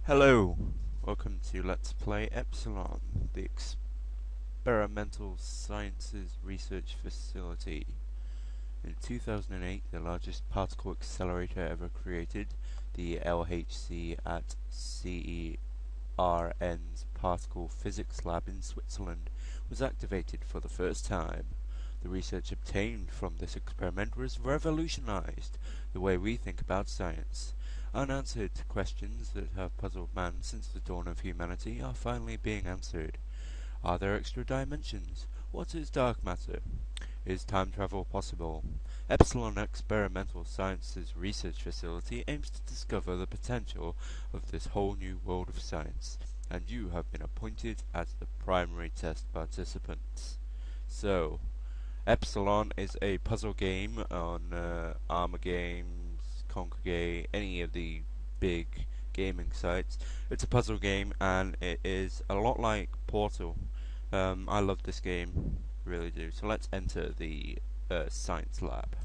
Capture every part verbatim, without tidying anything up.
Hello, welcome to Let's Play Epsilon, the experimental sciences research facility. In two thousand eight, the largest particle accelerator ever created, the L H C at CERN's Particle Physics Lab in Switzerland, was activated for the first time. The research obtained from this experiment was revolutionized the way we think about science. Unanswered questions that have puzzled man since the dawn of humanity are finally being answered. Are there extra dimensions? What is dark matter? Is time travel possible? Epsilon Experimental Sciences Research Facility aims to discover the potential of this whole new world of science, and you have been appointed as the primary test participants. So, Epsilon is a puzzle game on uh, Armor Games, Congregate, any of the big gaming sites. It's a puzzle game and it is a lot like Portal. Um, I love this game, really do. So let's enter the uh, science lab.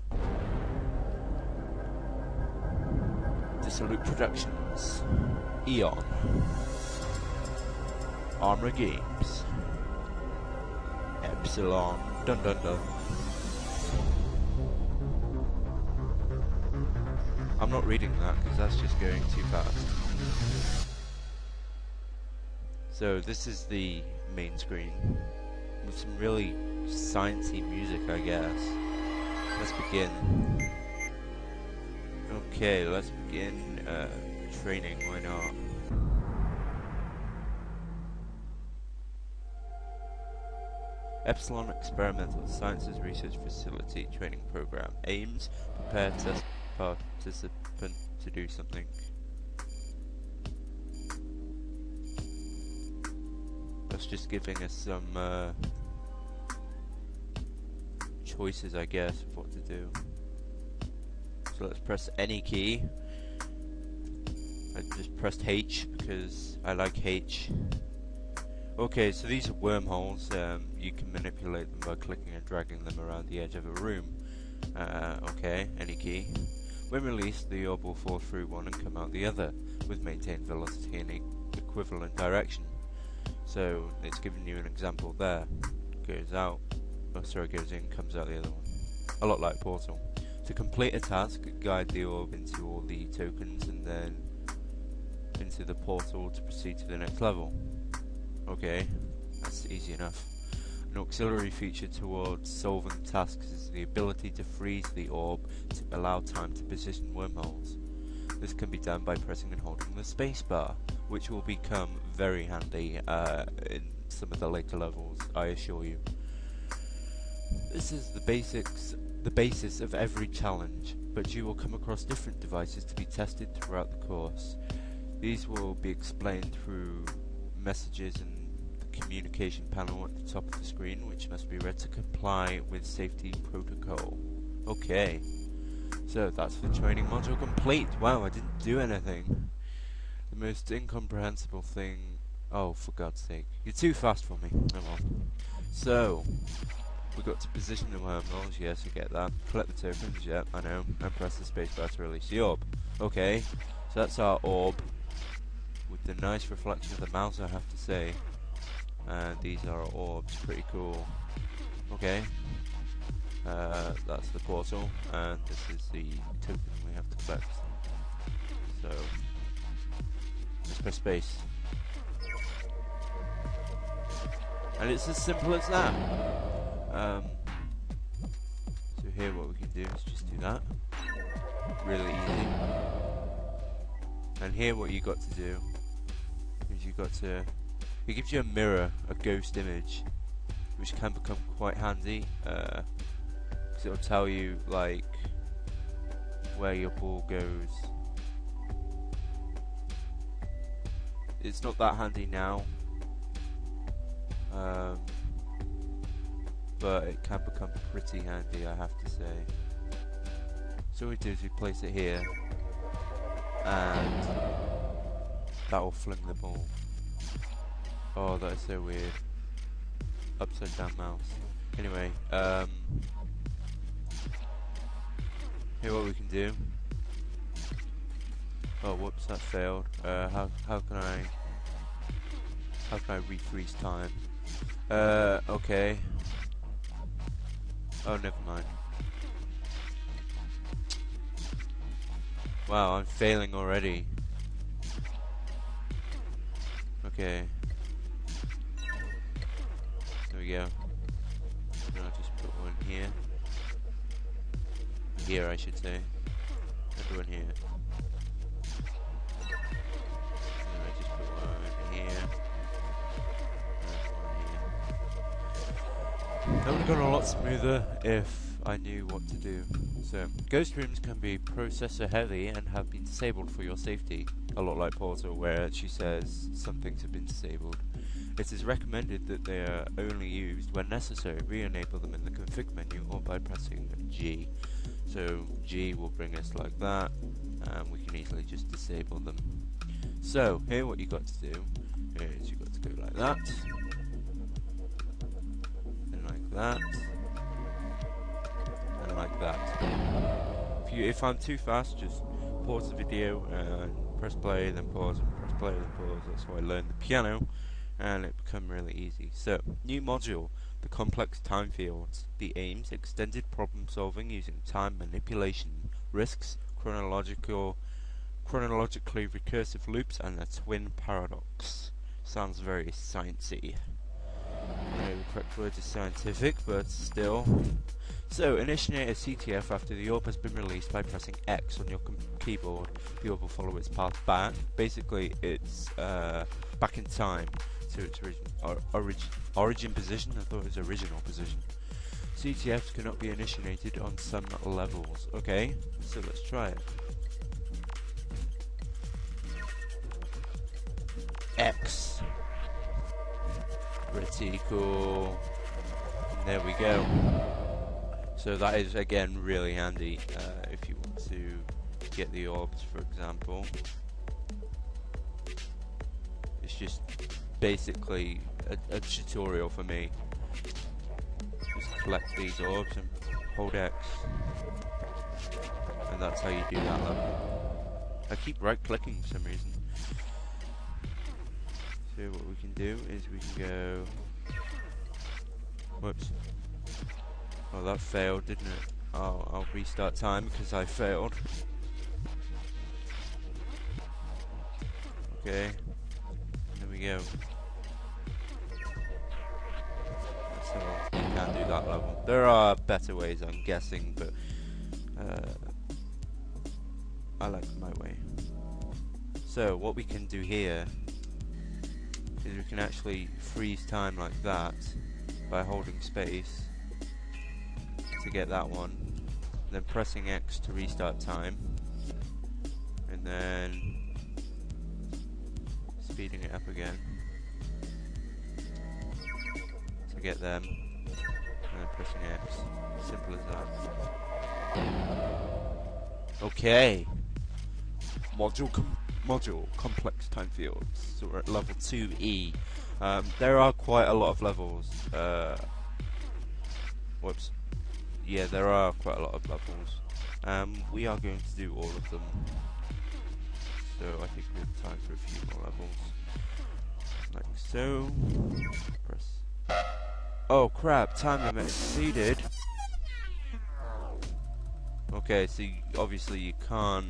Dissolute Productions, Eon, Armor Games, Epsilon, dun dun dun. I'm not reading that because that's just going too fast. So this is the main screen with some really sciencey music, I guess. Let's begin. Okay, let's begin uh, training. Why not? Epsilon Experimental Sciences Research Facility Training Program aims prepare test participant to do something. That's just giving us some uh, choices, I guess, of what to do. So let's press any key. I just pressed H because I like H. Okay, so these are wormholes. Um, you can manipulate them by clicking and dragging them around the edge of a room. Uh, okay, any key. When released, the orb will fall through one and come out the other, with maintained velocity in e equivalent direction. So, it's giving you an example there. Goes out, oh sorry, goes in, comes out the other one. A lot like Portal. To complete a task, guide the orb into all the tokens and then into the portal to proceed to the next level. Okay, that's easy enough. An auxiliary feature towards solving tasks is the ability to freeze the orb to allow time to position wormholes. This can be done by pressing and holding the spacebar, which will become very handy uh, in some of the later levels, I assure you. This is the basics, the basis of every challenge, but you will come across different devices to be tested throughout the course. These will be explained through messages and communication panel at the top of the screen, which must be read to comply with safety protocol. Okay, so that's the training module complete. Wow, I didn't do anything. The most incomprehensible thing. Oh, for God's sake, you're too fast for me. Oh well. So we got to position the wormholes. Yes, I get that. Collect the tokens. Yep, I know. And press the spacebar to release the orb. Okay, so that's our orb with the nice reflection of the mouse, I have to say. And these are our orbs, pretty cool. Okay, uh, that's the portal, and this is the token we have to collect. So, let's press space. And it's as simple as that. Um, so here what we can do is just do that. Really easy. And here what you got to do is you got to it gives you a mirror, a ghost image, which can become quite handy, because uh, it'll tell you like where your ball goes. It's not that handy now, um, but it can become pretty handy, I have to say. So what we do is we place it here, and that will fling the ball. Oh, that is so weird. Upside down mouse. Anyway, um, here what we can do Oh, whoops, that failed. Uh, how how can I how can I refreeze time? Uh, okay. Oh, never mind. Wow, I'm failing already. Okay. There we go. And I'll just put one here. Here, I should say. And one here. And I just put one here. And one here. That would have gone a lot smoother if I knew what to do. So, ghost rooms can be processor heavy and have been disabled for your safety. A lot like Portal, where she says some things have been disabled. It is recommended that they are only used when necessary. Re-enable them in the config menu or by pressing G. So G will bring us like that, and we can easily just disable them. So here what you got to do is you got to go like that, and like that, and like that. If you if I'm too fast, just pause the video and press play, then pause, and press play, then pause. That's how I learned the piano, and it became really easy. So new module. The complex time fields. The aims, extended problem solving using time manipulation, risks, chronological, chronologically recursive loops, and the twin paradox. Sounds very sciencey. I know the correct word is scientific, but still. So, initiate a C T F after the orb has been released by pressing X on your keyboard. The orb will follow its path back. Basically, it's uh, back in time to its origin, or, origin, origin position. I thought it was original position. C T Fs cannot be initiated on some levels. Okay, so let's try it. X. Pretty cool. And there we go. So that is again really handy uh, if you want to get the orbs, for example. It's just basically a, a tutorial for me. Just collect these orbs and hold X, and that's how you do that level. I keep right clicking for some reason. So what we can do is we can go. Whoops. Oh, that failed, didn't it? Oh, I'll restart time because I failed. Okay. There we go. So you can't do that level. There are better ways, I'm guessing, but uh, I like my way. So what we can do here is we can actually freeze time like that by holding space to get that one, then pressing X to restart time, and then speeding it up again to get them, and then pressing X. Simple as that. Okay. Module com module complex time fields. So we're at level two E. Um, there are quite a lot of levels. Uh, whoops. Yeah, there are quite a lot of levels. Um, we are going to do all of them. So I think we have time for a few more levels. Like so. Press. Oh crap! Time limit exceeded. Okay, so you, obviously you can't.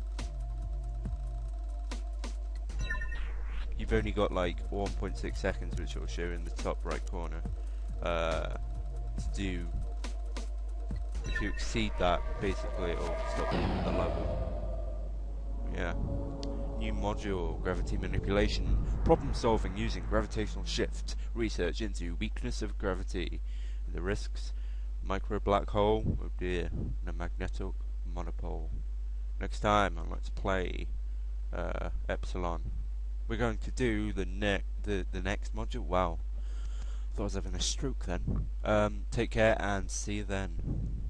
You've only got like one point six seconds, which will show in the top right corner, uh, to do. If you exceed that, basically it'll stop the level. Yeah. New module, gravity manipulation, problem solving using gravitational shift, research into weakness of gravity, the risks, micro black hole, oh dear, and a magnetic monopole. Next time on Let's Play uh, Epsilon, we're going to do the, ne the, the next module. Wow, thought I was having a stroke then. Um, take care and see you then.